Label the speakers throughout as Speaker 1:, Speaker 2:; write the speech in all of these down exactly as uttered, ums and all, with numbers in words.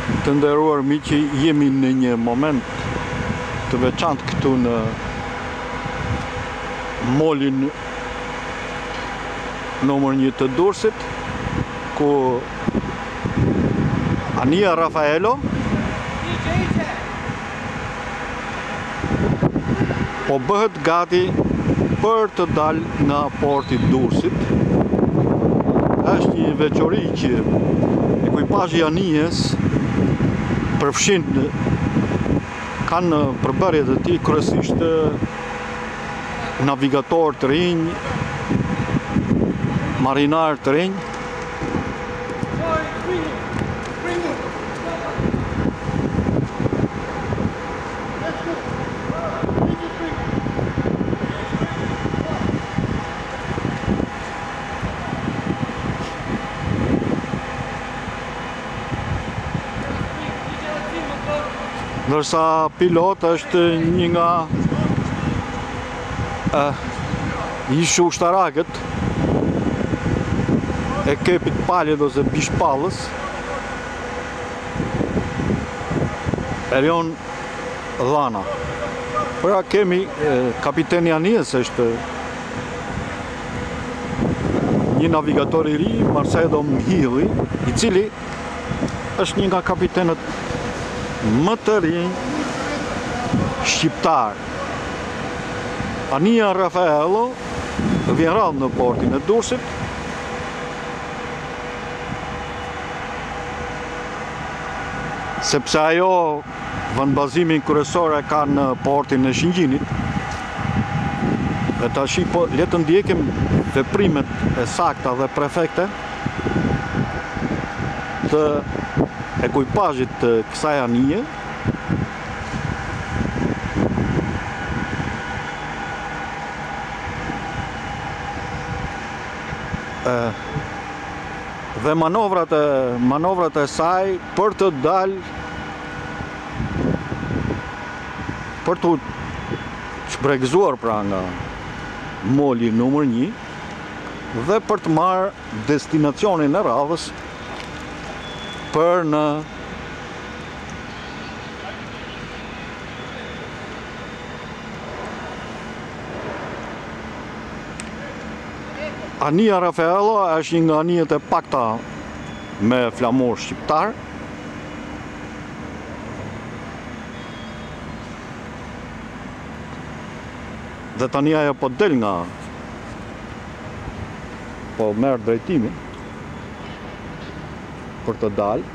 Speaker 1: Të nderuar miqi, jemi në një moment të veçantë këtu në molin numër një të Durrësit, ku Ania Rafaelo po bëhet gati për të dalë nga porti i Durrësit. Është një veçori që ekuipazhi i Anijes përfshin kanë përbërjet e tij kryesisht navigator të rinj, marinar të rinj. Ndërsa pilot është një nga uh, ishu ushtarakët e kepit Palët ose Bishpallës, Erion Dhana. Pra kemi eh, kapiteni Anijes është një navigator i ri, Marcelo Mhilli, i cili është një nga kapitenët më të rinj shqiptar. Ania Rafaelo vjen rrallë në portin e Durrësit, sepse ajo vëndbazimin kryesor e ka në portin e Shëngjinit. E tash po le të ndjekim veprimet e sakta dhe prefekte të ekuipazhit të kësaj anije, dhe manovrat e manovrat e saj për të dalë, për të shpregzuar pra nga moli numër një dhe për të marrë destinacionin e radhës për në Ania Rafaelo është një nga anijet e pakta me flamur shqiptar. Dhe tani ajo po del nga po merr drejtimin për të dalë.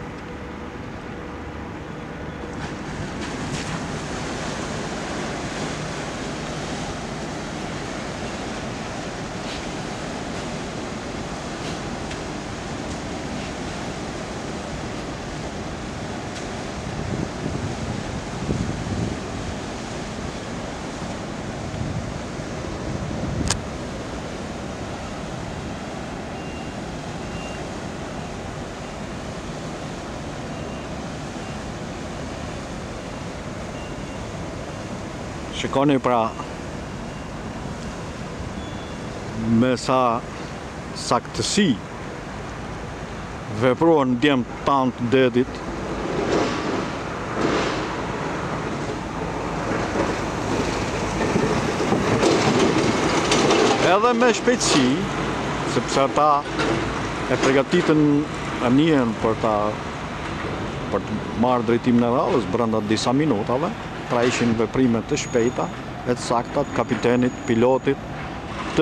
Speaker 1: Shikoni pra me sa saktësi vepruan djem tanë të dedit. Edhe me shpejtësi, sepse ata e përgatitën anijen për ta për të marrë drejtimin e radhës brenda disa minutave. Pra ishin veprime të shpejta, e të sakta të kapitenit, pilotit, të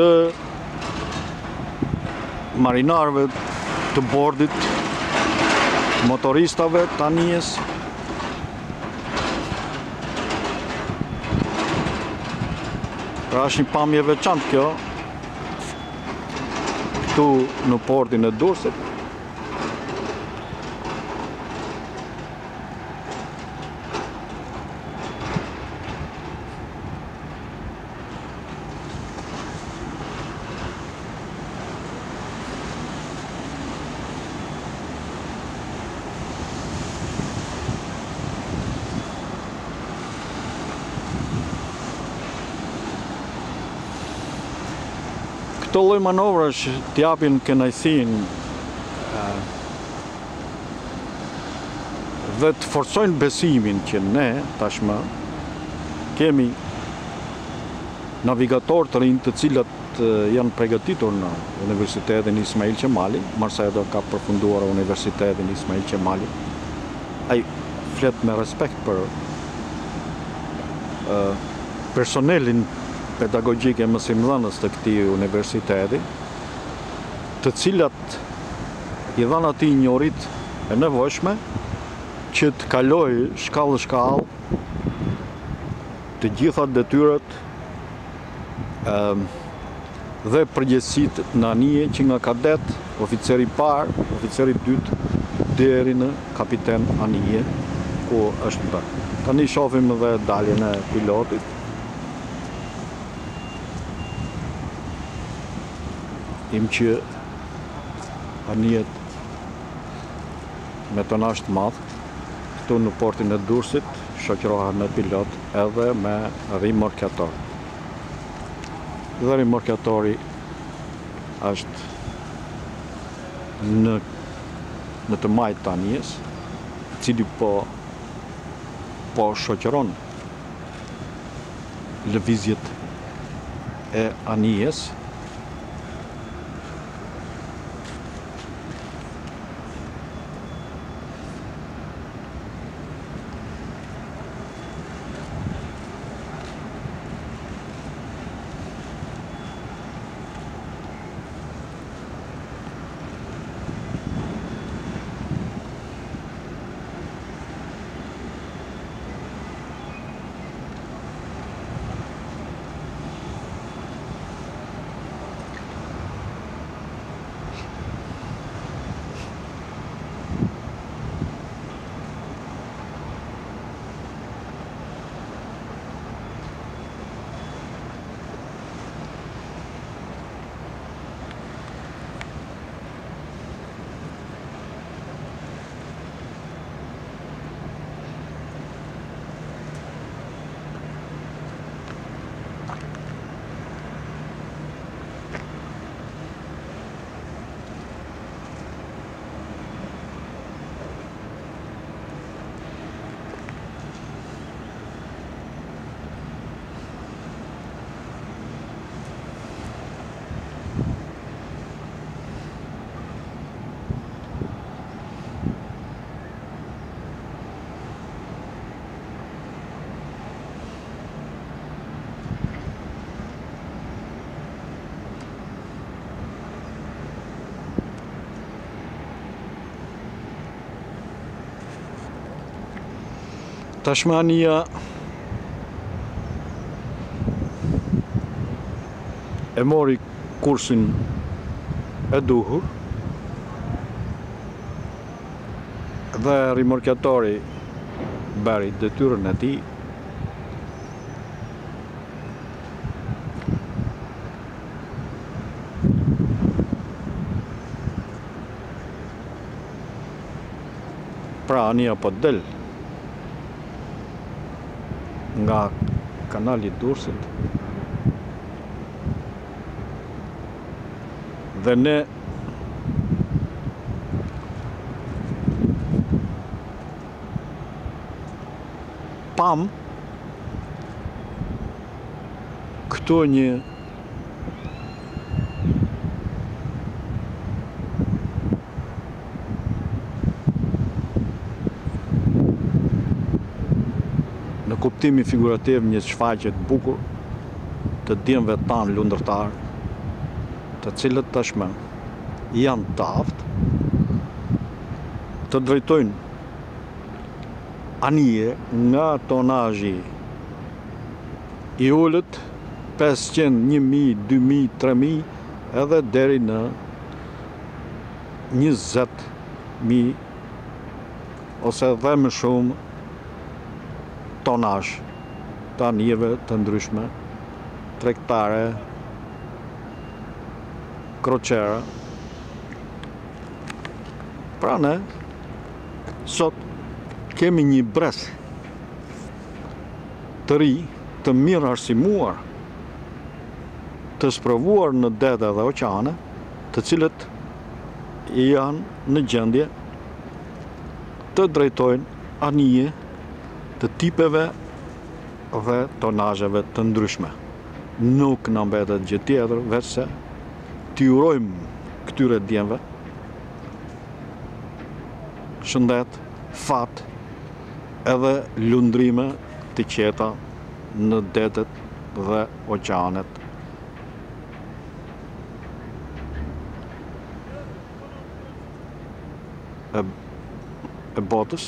Speaker 1: marinarëve të bordit, të motoristave të anijes. Pra është një pamje veçantë kjo, këtu në portin e Durrësit. Këto lloj manovrash t'japin kënaqësinë dhe të forcojnë besimin që ne tashmë kemi navigatorë të rinj të cilët janë përgatitur në Universitetin Ismail Qemali. Marsedo ka përfunduar Universitetin Ismail Qemali. Ai flet me respekt për uh, personelin pedagogjik e mësimdhënës të këtij universiteti, të cilat i dhanë atij njohuritë e nevojshme që të kalojë shkallë shkallë të gjitha detyrat um, dhe përgjegjësitë në anije që nga kadet, oficeri i parë, oficeri i dytë deri në kapiten anije ku është bërë. Tani shohim edhe daljen e pilotit. Im që anijet me tonazh të madh këtu në portin e Durrësit shoqërohen me pilot edhe me rimorkator. Dhe rimorkatori është në në të majtë të anijes, i cili po po shoqëron lëvizjet e anijes. Tashmë anija e mori kursin e duhur dhe rimorkatori bëri detyrën e tij. Pra anija po del nga kanali i Durrësit dhe ne pam këtu një në kuptimi figurativ një shfaqje të bukur të djemve tanë lundërtar, të cilët tashmë janë të aftë të drejtojnë anije nga tonazhi i ulët pesëqind, një mijë, dy mijë, tre mijë edhe deri në njëzet mijë ose dhe më shumë tonazh të anijeve të ndryshme, tregtare, kroqera. Pra ne sot kemi një brez të ri, të mirë arsimuar, të sprovuar në dete dhe oqeane, të cilët janë në gjendje të drejtojnë anije të tipeve dhe tonazheve të ndryshme. Nuk na mbetet gjë tjetër veç se t'i urojmë këtyre djemve shëndet, fat edhe lundrime të qeta në detet dhe oqeanet e, e botës,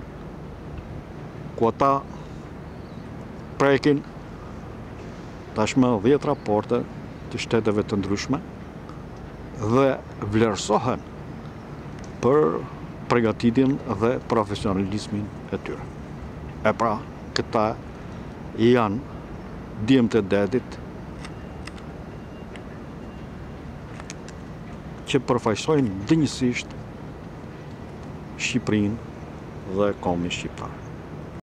Speaker 1: ku ata prekin tashmë dhjetë raporte të shteteve të ndryshme dhe vlerësohen për përgatitjen dhe profesionalizmin e tyre. E pra, këta janë djemtë e detit që përfaqësojnë dinjësisht Shqipërinë dhe kombin shqiptar.